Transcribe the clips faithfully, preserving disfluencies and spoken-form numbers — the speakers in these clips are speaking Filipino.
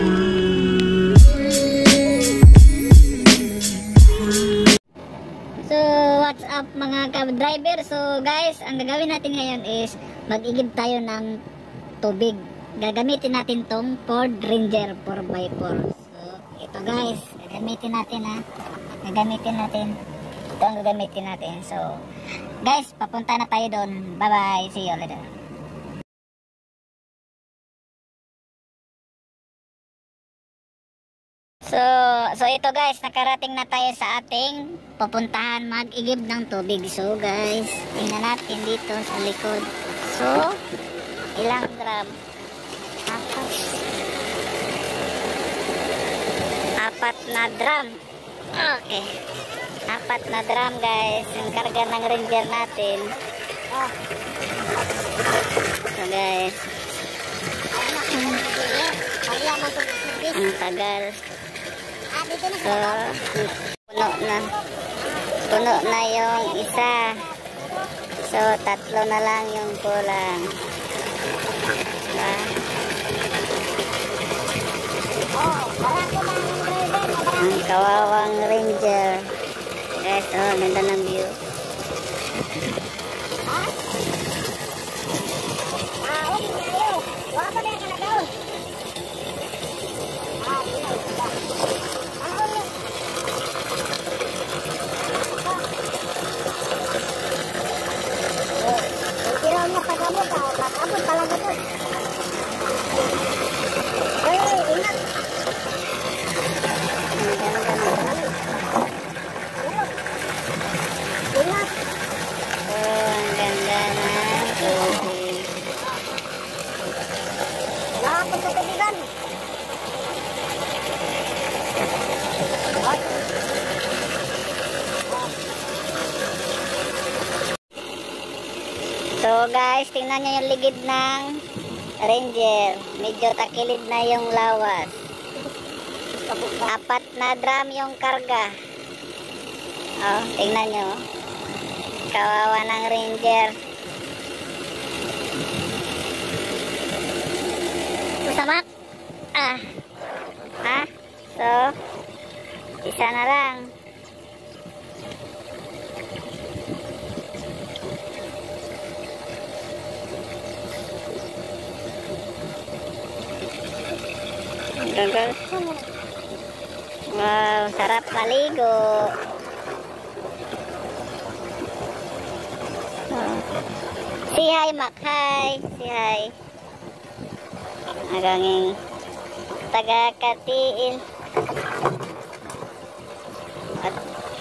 So, what's up mga cab-driver? So guys, ang gagawin natin ngayon is mag-igib tayo ng tubig. Gagamitin natin tong Ford Ranger four by four. So, ito guys, gagamitin natin ha. Gagamitin natin. Ito ang gagamitin natin. So, guys, papunta na tayo doon. Bye-bye. See you later. So, so ito guys, nakarating na tayo sa ating pupuntahan, mag-igib ng tubig. So guys, tingnan natin dito sa likod. So, ilang gram? Apat. Apat na drum. Okay. Apat na drum guys, yung karga ng Ranger natin. So guys, ang tagal. So, puno na. Puno na yung isa. So, tatlo na lang yung kulang. Diba? Ang kawawang Ranger. Guys, oh, ganda ng view. So guys, tingnan nyo yung ligid ng Ranger. Medyo takilid na yung lawas. Apat na drum yung karga. Oh, tingnan nyo. Kawawa ng Ranger. Samak. Ah. Ha? So, isa na lang. Wow, sarap maligo. Oh. Say hi, Mac. Hi. Say hi. Aganging taga-katiin. At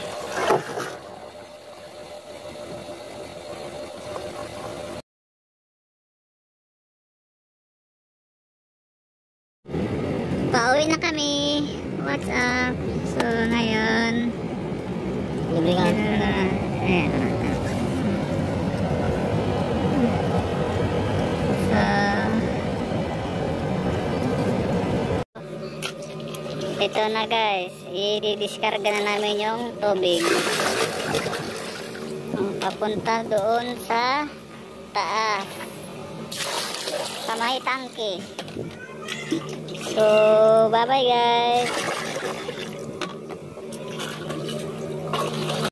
pauwi na kami. What's up? So, ngayon libre ka na. Ayan. So, ito na guys. I-discarga na namin yung tubig. Papunta doon sa taas. Sa may tangke. So, bye bye guys.